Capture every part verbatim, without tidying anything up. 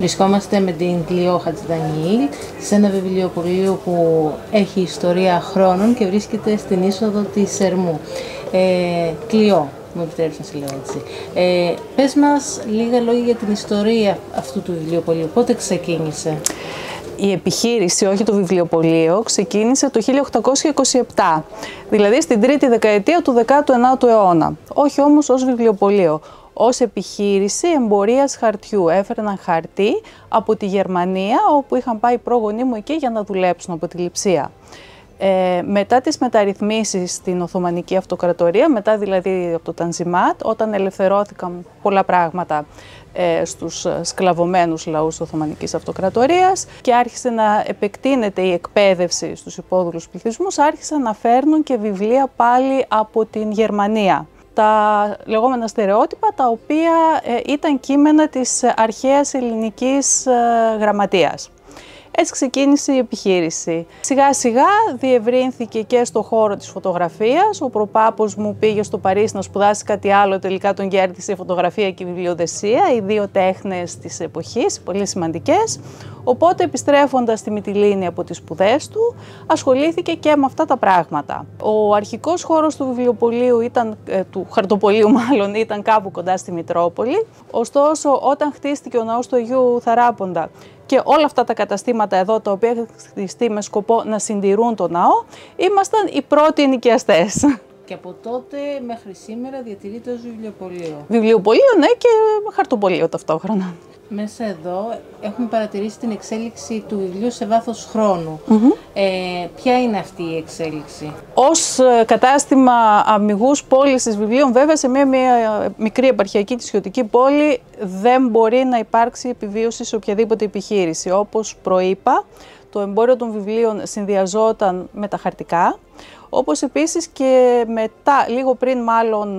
Βρισκόμαστε με την Κλειό Χατζηδανίλ σε ένα βιβλιοπωλείο που έχει ιστορία χρόνων και βρίσκεται στην είσοδο της Ερμού. Ε, Κλειό, μου επιτρέπεις να σε λέω έτσι. Ε, πες μας λίγα λόγια για την ιστορία αυτού του βιβλιοπωλείου. Πότε ξεκίνησε? Η επιχείρηση, όχι το βιβλιοπωλείο, ξεκίνησε το χίλια οκτακόσια είκοσι επτά, δηλαδή στην τρίτη δεκαετία του δεκάτου ενάτου αιώνα. Όχι όμως ως βιβλιοπωλείο, ως επιχείρηση εμπορίας χαρτιού. Έφερναν χαρτί από τη Γερμανία, όπου είχαν πάει οι πρόγονοί μου εκεί για να δουλέψουν από τη Λειψία. Ε, μετά τις μεταρρυθμίσεις στην Οθωμανική Αυτοκρατορία, μετά δηλαδή από το Τανζιμάτ, όταν ελευθερώθηκαν πολλά πράγματα ε, στους σκλαβωμένους λαούς της Οθωμανικής Αυτοκρατορίας και άρχισε να επεκτείνεται η εκπαίδευση στους υπόδουλους πληθυσμούς, άρχισαν να φέρνουν και βιβλία πάλι από την Γερμανία. Τα λεγόμενα στερεότυπα, τα οποία ε, ήταν κείμενα της αρχαίας ελληνικής ε, γραμματείας. Έτσι ξεκίνησε η επιχείρηση. Σιγά σιγά διευρύνθηκε και στο χώρο της φωτογραφίας. Ο προπάπος μου πήγε στο Παρίσι να σπουδάσει κάτι άλλο, τελικά τον κέρδισε η φωτογραφία και η βιβλιοδεσία, οι δύο τέχνες της εποχής, πολύ σημαντικές. Οπότε, επιστρέφοντας στη Μυτιλήνη από τις σπουδές του, ασχολήθηκε και με αυτά τα πράγματα. Ο αρχικός χώρος του βιβλιοπωλείου, ήταν, του χαρτοπωλείου μάλλον, ήταν κάπου κοντά στη Μητρόπολη. Ωστόσο, όταν χτίστηκε ο ναός του Αγίου Θαράποντα και όλα αυτά τα καταστήματα εδώ, τα οποία είχαν χτιστεί με σκοπό να συντηρούν τον ναό, ήμασταν οι πρώτοι ενοικιαστές. Και από τότε μέχρι σήμερα διατηρείται ως βιβλιοπωλείο. Βιβλιοπωλείο, ναι, και χαρτοπωλείο ταυτόχρονα. Μέσα εδώ έχουμε παρατηρήσει την εξέλιξη του βιβλίου σε βάθος χρόνου. Mm-hmm. Ε, ποια είναι αυτή η εξέλιξη? Ως κατάστημα αμιγούς πώλησης βιβλίων, βέβαια, σε μια, μια μικρή επαρχιακή νησιωτική πόλη δεν μπορεί να υπάρξει επιβίωση σε οποιαδήποτε επιχείρηση. Όπως προείπα, το εμπόριο των βιβλίων συνδυαζόταν με τα χαρτικά, όπως επίσης και μετά, λίγο πριν μάλλον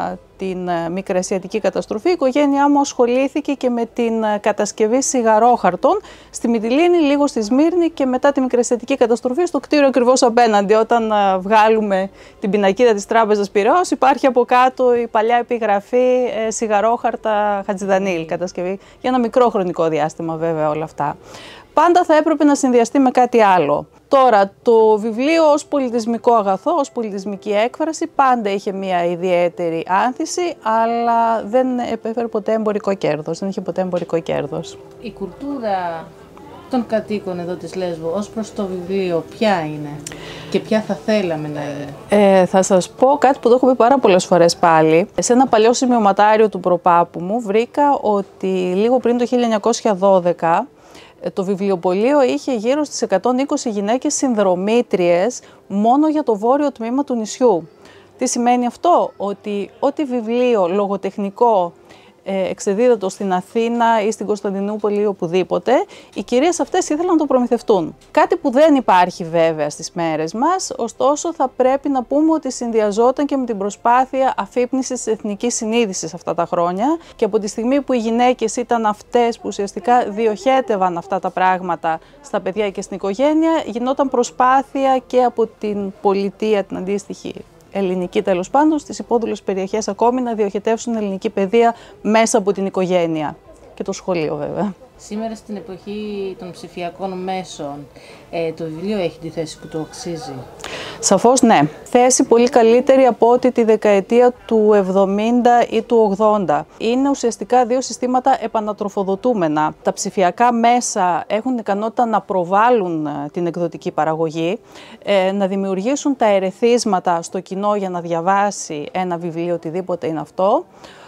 την μικρασιατική καταστροφή, η οικογένειά μου ασχολήθηκε και με την κατασκευή σιγαρόχαρτων στη Μυτιλήνη, λίγο στη Σμύρνη και μετά τη μικρασιατική καταστροφή στο κτίριο ακριβώς απέναντι. Όταν βγάλουμε την πινακίδα της Τράπεζας Πειραιώς, υπάρχει από κάτω η παλιά επιγραφή ε, σιγαρόχαρτα Χατζηδανίλ, κατασκευή για ένα μικρό χρονικό διάστημα βέβαια όλα αυτά. Πάντα θα έπρεπε να συνδυαστεί με κάτι άλλο. Τώρα, το βιβλίο ως πολιτισμικό αγαθό, ως πολιτισμική έκφραση, πάντα είχε μια ιδιαίτερη άνθηση, αλλά δεν επέφερε ποτέ εμπορικό κέρδος, δεν είχε ποτέ εμπορικό κέρδος. Η κουλτούρα των κατοίκων εδώ της Λέσβου ως προς το βιβλίο ποια είναι και ποια θα θέλαμε να είναι? Ε, θα σας πω κάτι που το έχω πει πάρα πολλές φορές πάλι. Σε ένα παλιό σημειωματάριο του προπάπου μου βρήκα ότι λίγο πριν το χίλια εννιακόσια δώδεκα το βιβλιοπωλείο είχε γύρω στις εκατόν είκοσι γυναίκες συνδρομήτριες μόνο για το βόρειο τμήμα του νησιού. Τι σημαίνει αυτό? Ότι ό,τι βιβλίο λογοτεχνικό ε, εξεδίδατο στην Αθήνα ή στην Κωνσταντινούπολη ή οπουδήποτε, οι κυρίες αυτές ήθελαν να το προμηθευτούν. Κάτι που δεν υπάρχει βέβαια στις μέρες μας, ωστόσο θα πρέπει να πούμε ότι συνδυαζόταν και με την προσπάθεια αφύπνισης της εθνικής συνείδησης αυτά τα χρόνια, και από τη στιγμή που οι γυναίκες ήταν αυτές που ουσιαστικά διοχέτευαν αυτά τα πράγματα στα παιδιά και στην οικογένεια, γινόταν προσπάθεια και από την πολιτεία την αντίστοιχη ελληνική τέλος πάντων, στις υπόδουλες περιοχές ακόμη να διοχετεύσουν ελληνική παιδεία μέσα από την οικογένεια και το σχολείο βέβαια. Σήμερα στην εποχή των ψηφιακών μέσων, ε, το βιβλίο έχει τη θέση που το αξίζει? Σαφώς ναι. Θέση πολύ καλύτερη από ό,τι τη δεκαετία του εβδομήντα ή του ογδόντα. Είναι ουσιαστικά δύο συστήματα επανατροφοδοτούμενα. Τα ψηφιακά μέσα έχουν ικανότητα να προβάλλουν την εκδοτική παραγωγή, ε, να δημιουργήσουν τα ερεθίσματα στο κοινό για να διαβάσει ένα βιβλίο, οτιδήποτε είναι αυτό.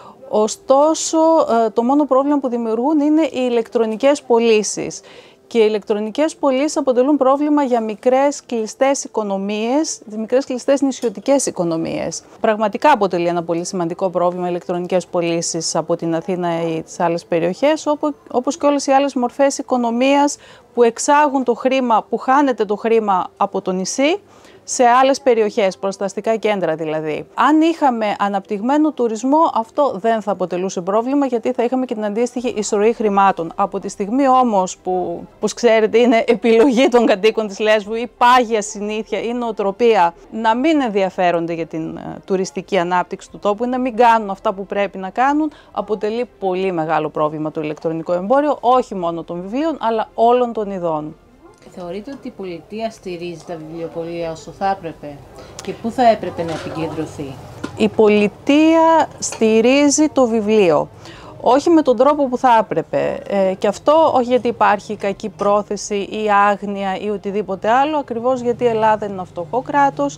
Ωστόσο, το μόνο πρόβλημα που δημιουργούν είναι οι ηλεκτρονικές πωλήσεις. Και οι ηλεκτρονικές πωλήσεις αποτελούν πρόβλημα για μικρές κλειστές οικονομίες, μικρές κλειστές νησιωτικές οικονομίες. Πραγματικά αποτελεί ένα πολύ σημαντικό πρόβλημα οι ηλεκτρονικές πωλήσεις από την Αθήνα ή τις άλλες περιοχές, όπως και όλες οι άλλες μορφές οικονομίας που εξάγουν το χρήμα, που χάνεται το χρήμα από το νησί σε άλλες περιοχές, προς τα αστικά κέντρα δηλαδή. Αν είχαμε αναπτυγμένο τουρισμό, αυτό δεν θα αποτελούσε πρόβλημα, γιατί θα είχαμε και την αντίστοιχη εισρωή χρημάτων. Από τη στιγμή όμως που, όπως ξέρετε, είναι επιλογή των κατοίκων της Λέσβου ή πάγια συνήθεια ή νοοτροπία να μην ενδιαφέρονται για την uh, τουριστική ανάπτυξη του τόπου ή να μην κάνουν αυτά που πρέπει να κάνουν, αποτελεί πολύ μεγάλο πρόβλημα το ηλεκτρονικό εμπόριο, όχι μόνο των βιβλίων, αλλά όλων των ειδών. Θεωρείτε ότι η πολιτεία στηρίζει τα βιβλιοπωλεία όσο θα έπρεπε και πού θα έπρεπε να επικεντρωθεί? Η πολιτεία στηρίζει το βιβλίο, όχι με τον τρόπο που θα έπρεπε. Ε, και αυτό όχι γιατί υπάρχει κακή πρόθεση ή άγνοια ή οτιδήποτε άλλο, ακριβώς γιατί η Ελλάδα είναι ένα φτωχό κράτος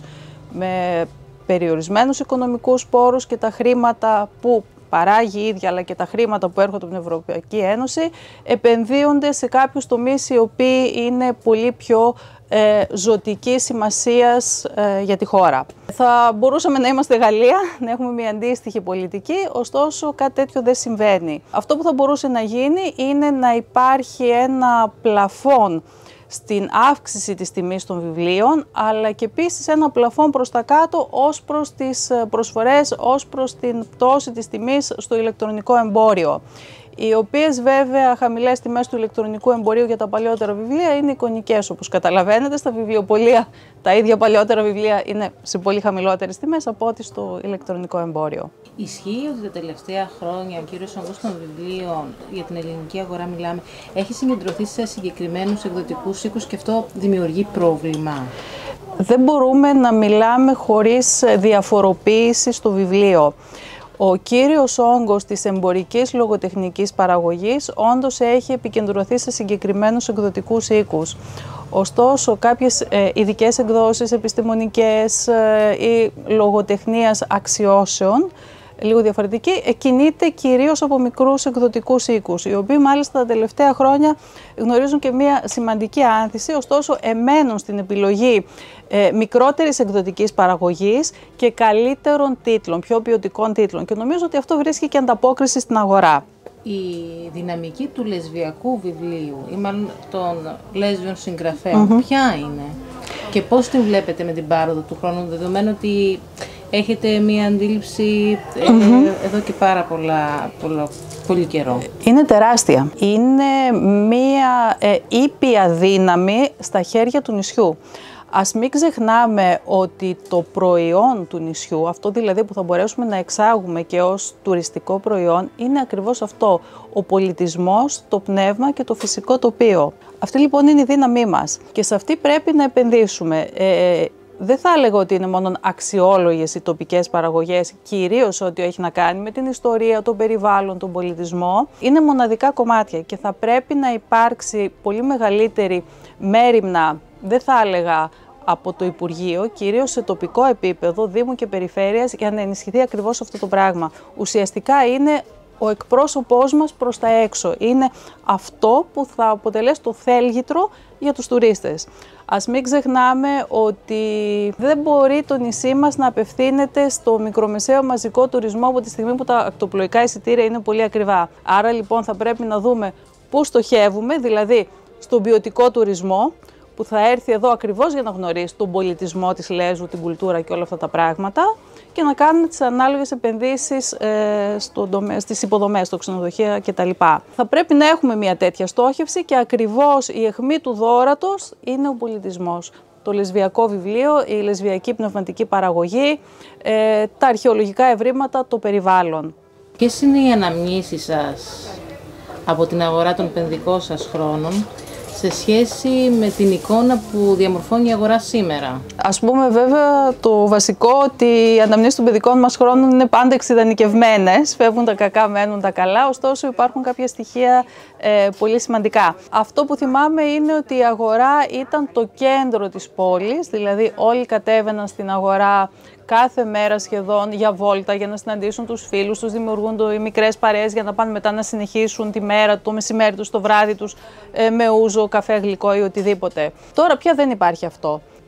με περιορισμένους οικονομικούς πόρους και τα χρήματα που παράγει η ίδια, αλλά και τα χρήματα που έρχονται από την Ευρωπαϊκή Ένωση επενδύονται σε κάποιους τομείς οι οποίοι είναι πολύ πιο ε, ζωτικής σημασίας ε, για τη χώρα. Θα μπορούσαμε να είμαστε Γαλλία, να έχουμε μια αντίστοιχη πολιτική, ωστόσο κάτι τέτοιο δεν συμβαίνει. Αυτό που θα μπορούσε να γίνει είναι να υπάρχει ένα πλαφόν στην αύξηση της τιμής των βιβλίων, αλλά και επίσης ένα πλαφόν προς τα κάτω ως προς τις προσφορές, ως προς την πτώση της τιμής στο ηλεκτρονικό εμπόριο, οι οποίες βέβαια χαμηλές τιμές του ηλεκτρονικού εμπορίου για τα παλιότερα βιβλία είναι εικονικές, όπως καταλαβαίνετε. Στα βιβλιοπωλεία τα ίδια παλιότερα βιβλία είναι σε πολύ χαμηλότερες τιμές από ό,τι στο ηλεκτρονικό εμπόριο. Ισχύει ότι τα τελευταία χρόνια ο κύριος όγκος των βιβλίων, για την ελληνική αγορά μιλάμε, έχει συγκεντρωθεί σε συγκεκριμένους εκδοτικούς οίκους και αυτό δημιουργεί πρόβλημα? Δεν μπορούμε να μιλάμε χωρίς διαφοροποίηση στο βιβλίο. Ο κύριος όγκος της εμπορικής λογοτεχνικής παραγωγής όντως έχει επικεντρωθεί σε συγκεκριμένους εκδοτικούς οίκους. Ωστόσο, κάποιες ε, ειδικές εκδόσεις επιστημονικές ε, ή λογοτεχνίας αξιώσεων, λίγο διαφορετική, κινείται κυρίως από μικρούς εκδοτικούς οίκους, οι οποίοι μάλιστα τα τελευταία χρόνια γνωρίζουν και μια σημαντική άνθηση, ωστόσο εμένουν στην επιλογή ε, μικρότερης εκδοτικής παραγωγής και καλύτερων τίτλων, πιο ποιοτικών τίτλων, και νομίζω ότι αυτό βρίσκει και ανταπόκριση στην αγορά. Η δυναμική του λεσβιακού βιβλίου ή μάλλον των λέσβιων συγγραφέων, mm-hmm. ποια είναι και πώς την βλέπετε με την πάροδο του χρόνου, δεδομένου ότι έχετε μία αντίληψη ε, mm-hmm. εδώ και πάρα πολλά, πολλά, πολύ καιρό? Είναι τεράστια. Είναι μία ε, ήπια δύναμη στα χέρια του νησιού. Ας μην ξεχνάμε ότι το προϊόν του νησιού, αυτό δηλαδή που θα μπορέσουμε να εξάγουμε και ως τουριστικό προϊόν, είναι ακριβώς αυτό, ο πολιτισμός, το πνεύμα και το φυσικό τοπίο. Αυτή λοιπόν είναι η δύναμή μας και σε αυτή πρέπει να επενδύσουμε. Ε, Δεν θα έλεγα ότι είναι μόνο αξιόλογες οι τοπικές παραγωγές, κυρίως ό,τι έχει να κάνει με την ιστορία, τον περιβάλλον, τον πολιτισμό. Είναι μοναδικά κομμάτια και θα πρέπει να υπάρξει πολύ μεγαλύτερη μέριμνα, δεν θα έλεγα από το Υπουργείο, κυρίως σε τοπικό επίπεδο, Δήμου και Περιφέρειας, για να ενισχυθεί ακριβώς αυτό το πράγμα. Ουσιαστικά είναι ο εκπρόσωπός μας προς τα έξω. Είναι αυτό που θα αποτελέσει το θέλγητρο για τους τουρίστες. Ας μην ξεχνάμε ότι δεν μπορεί το νησί μας να απευθύνεται στο μικρομεσαίο μαζικό τουρισμό από τη στιγμή που τα ακτοπλοϊκά εισιτήρια είναι πολύ ακριβά. Άρα λοιπόν θα πρέπει να δούμε πού στοχεύουμε, δηλαδή στον ποιοτικό τουρισμό, που θα έρθει εδώ ακριβώς για να γνωρίσει τον πολιτισμό της Λέσβου, την κουλτούρα και όλα αυτά τα πράγματα, και να κάνουμε τις ανάλογες επενδύσεις ε, στο τομέα, στις υποδομές, στο ξενοδοχεία κτλ. Θα πρέπει να έχουμε μια τέτοια στόχευση και ακριβώς η αιχμή του δώρατος είναι ο πολιτισμός. Το λεσβιακό βιβλίο, η λεσβιακή πνευματική παραγωγή, ε, τα αρχαιολογικά ευρήματα, το περιβάλλον. Ποιες είναι οι αναμνήσεις σας από την αγορά των παιδικών σας χρόνων σε σχέση με την εικόνα που διαμορφώνει η αγορά σήμερα? Ας πούμε βέβαια το βασικό, ότι οι αναμνήσεις των παιδικών μας χρόνων είναι πάντα εξειδανικευμένες, φεύγουν τα κακά, μένουν τα καλά, ωστόσο υπάρχουν κάποια στοιχεία ε, πολύ σημαντικά. Αυτό που θυμάμαι είναι ότι η αγορά ήταν το κέντρο της πόλης, δηλαδή όλοι κατέβαιναν στην αγορά κάθε μέρα σχεδόν για βόλτα, για να συναντήσουν τους φίλους τους, δημιουργούν οι μικρές παρέες για να πάνε μετά να συνεχίσουν τη μέρα, το μεσημέρι τους, το βράδυ τους, ε, με ούζο, καφέ, γλυκό ή οτιδήποτε. Τώρα πια δεν υπάρχει αυτό.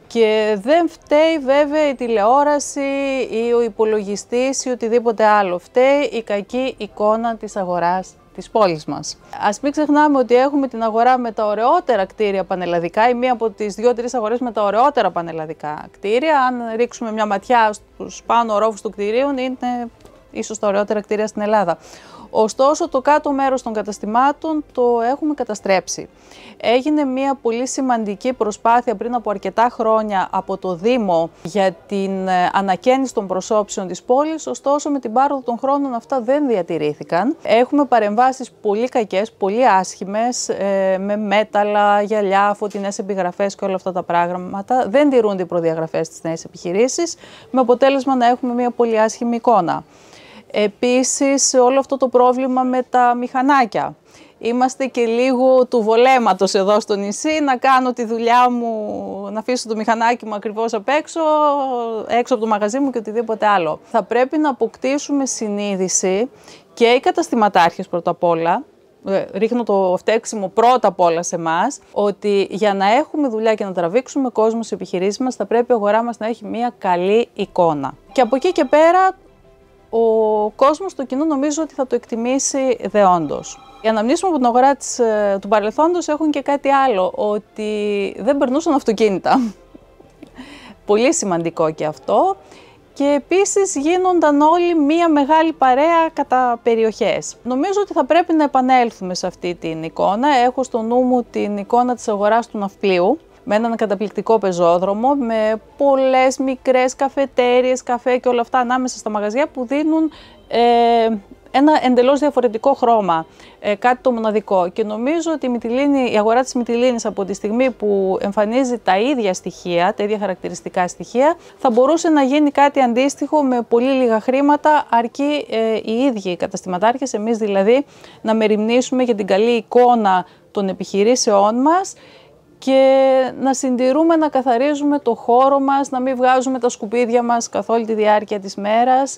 Και δεν φταίει βέβαια η τηλεόραση ή ο υπολογιστής ή οτιδήποτε άλλο. Φταίει η κακή εικόνα της αγοράς της πόλης μας. Ας μην ξεχνάμε ότι έχουμε την αγορά με τα ωραιότερα κτίρια πανελλαδικά ή μία από τις δύο-τρεις αγορές με τα ωραιότερα πανελλαδικά κτίρια. Αν ρίξουμε μια ματιά στους πάνω ορόφους των κτιρίων, είναι ίσως τα ωραιότερα κτίρια στην Ελλάδα. Ωστόσο, το κάτω μέρος των καταστημάτων το έχουμε καταστρέψει. Έγινε μια πολύ σημαντική προσπάθεια πριν από αρκετά χρόνια από το Δήμο για την ανακαίνιση των προσώψεων της πόλης, ωστόσο με την πάροδο των χρόνων αυτά δεν διατηρήθηκαν. Έχουμε παρεμβάσεις πολύ κακές, πολύ άσχημες, με μέταλλα, γυαλιά, φωτεινές επιγραφές και όλα αυτά τα πράγματα. Δεν τηρούνται οι προδιαγραφές της νέας επιχειρήσης, με αποτέλεσμα να έχουμε μια πολύ άσχημη εικόνα. Επίσης, όλο αυτό το πρόβλημα με τα μηχανάκια. Είμαστε και λίγο του βολέματος εδώ στο νησί, να κάνω τη δουλειά μου, να αφήσω το μηχανάκι μου ακριβώς απ' έξω, έξω από το μαγαζί μου και οτιδήποτε άλλο. Θα πρέπει να αποκτήσουμε συνείδηση και οι καταστηματάρχες πρώτα απ' όλα, ρίχνω το φταίξιμο πρώτα απ' όλα σε εμάς, ότι για να έχουμε δουλειά και να τραβήξουμε κόσμο στις επιχειρήσεις μας, θα πρέπει η αγορά μας να έχει μια καλή εικόνα. Και από εκεί και πέρα, ο κόσμος, το κοινό, νομίζω ότι θα το εκτιμήσει δεόντως. Οι αναμνήσεις μου από την αγορά της, του παρελθόντος έχουν και κάτι άλλο, ότι δεν περνούσαν αυτοκίνητα. Πολύ σημαντικό και αυτό. Και επίσης γίνονταν όλοι μία μεγάλη παρέα κατά περιοχές. Νομίζω ότι θα πρέπει να επανέλθουμε σε αυτή την εικόνα. Έχω στο νου μου την εικόνα της αγοράς του Ναυπλίου, με έναν καταπληκτικό πεζόδρομο, με πολλές μικρές καφετέριες, καφέ και όλα αυτά ανάμεσα στα μαγαζιά που δίνουν ε, ένα εντελώς διαφορετικό χρώμα, ε, κάτι το μοναδικό. Και νομίζω ότι η, Μυτιλήνη, η αγορά της Μυτιλήνης από τη στιγμή που εμφανίζει τα ίδια στοιχεία, τα ίδια χαρακτηριστικά στοιχεία, θα μπορούσε να γίνει κάτι αντίστοιχο με πολύ λίγα χρήματα, αρκεί ε, οι ίδιοι οι καταστηματάρχες, εμείς δηλαδή, να μεριμνήσουμε για την καλή εικόνα των επιχειρήσεών μας και να συντηρούμε, να καθαρίζουμε το χώρο μας, να μην βγάζουμε τα σκουπίδια μας καθ' όλη τη διάρκεια της μέρας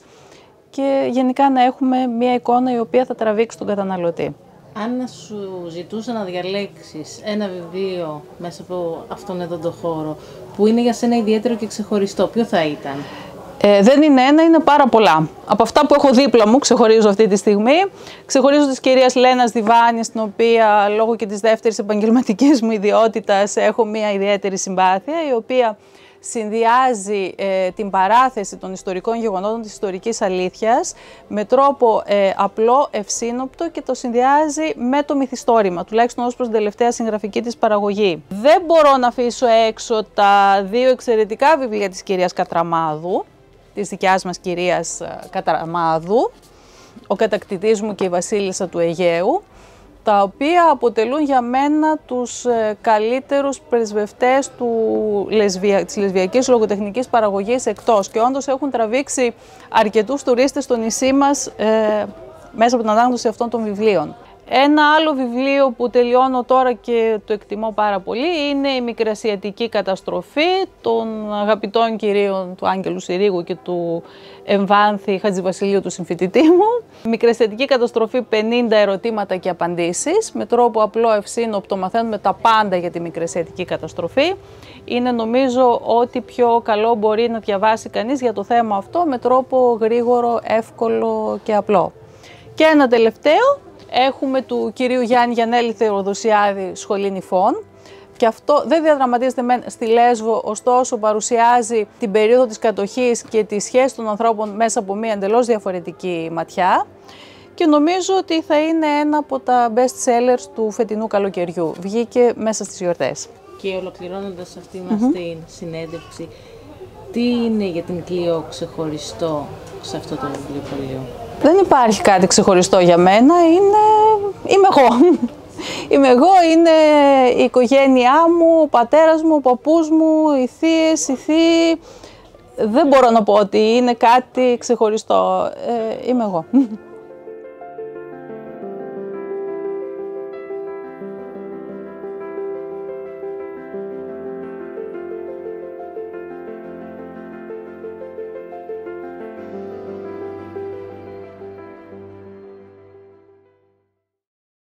και γενικά να έχουμε μια εικόνα η οποία θα τραβήξει τον καταναλωτή. Αν σου ζητούσα να διαλέξεις ένα βιβλίο μέσα από αυτόν εδώ τον χώρο που είναι για σένα ιδιαίτερο και ξεχωριστό, ποιο θα ήταν? Ε, δεν είναι ένα, είναι πάρα πολλά. Από αυτά που έχω δίπλα μου, ξεχωρίζω αυτή τη στιγμή. Ξεχωρίζω της κυρίας Λένας Διβάνη, στην οποία λόγω και της δεύτερης επαγγελματικής μου ιδιότητας έχω μία ιδιαίτερη συμπάθεια, η οποία συνδυάζει ε, την παράθεση των ιστορικών γεγονότων, της ιστορικής αλήθειας, με τρόπο ε, απλό, ευσύνοπτο και το συνδυάζει με το μυθιστόρημα, τουλάχιστον ως προς την τελευταία συγγραφική της παραγωγή. Δεν μπορώ να αφήσω έξω τα δύο εξαιρετικά βιβλία της κυρίας Κατραμάδου, της δικιάς μας κυρίας Κατραμάδου, «Ο κατακτητής μου και η βασίλισσα του Αιγαίου», τα οποία αποτελούν για μένα τους καλύτερους πρεσβευτές του λεσβια... της λεσβιακής λογοτεχνικής παραγωγής εκτός και όντως έχουν τραβήξει αρκετούς τουρίστες στο νησί μας ε, μέσα από την ανάγνωση αυτών των βιβλίων. Ένα άλλο βιβλίο που τελειώνω τώρα και το εκτιμώ πάρα πολύ είναι η Μικρασιατική καταστροφή των αγαπητών κυρίων του Άγγελου Συρίγου και του Εμβάνθη Χατζηβασιλείου, του συμφοιτητή μου. Μικρασιατική καταστροφή, πενήντα ερωτήματα και απαντήσεις. Με τρόπο απλό, ευσύνοπτο, μαθαίνουμε τα πάντα για τη Μικρασιατική καταστροφή. Είναι νομίζω ό,τι πιο καλό μπορεί να διαβάσει κανείς για το θέμα αυτό με τρόπο γρήγορο, εύκολο και απλό. Και ένα τελευταίο. Έχουμε του κυρίου Γιάννη Γιαννέλη Θεοδοσιάδη Σχολή Νηφών και αυτό δεν διαδραματίζεται στη Λέσβο, ωστόσο παρουσιάζει την περίοδο της κατοχής και τη σχέση των ανθρώπων μέσα από μια εντελώς διαφορετική ματιά και νομίζω ότι θα είναι ένα από τα best sellers του φετινού καλοκαιριού. Βγήκε μέσα στις γιορτές. Και ολοκληρώνοντας αυτή μας mm-hmm. την συνέντευξη, τι είναι για την Κλειό ξεχωριστό σε αυτό το βιβλιοπωλείο? Δεν υπάρχει κάτι ξεχωριστό για μένα, είναι... είμαι εγώ. Είμαι εγώ, είναι η οικογένειά μου, ο πατέρας μου, ο παππούς μου, οι θείες, οι θείοι. Δεν μπορώ να πω ότι είναι κάτι ξεχωριστό. Ε, είμαι εγώ.